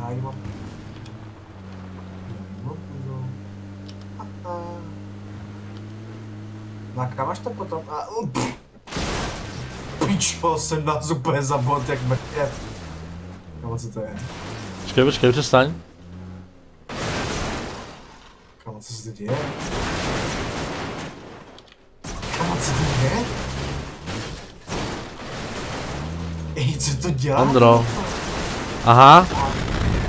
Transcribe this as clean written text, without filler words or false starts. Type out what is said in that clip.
ji mám. Na kam máš to potom? Pičo, jsem nás úplně zabot jak mrtě. Kamo, co to je? Počkej, přestaň. Kamo, co se to děje? Kamo, co to děje? Ej, co to dělá? Ondro. Aha.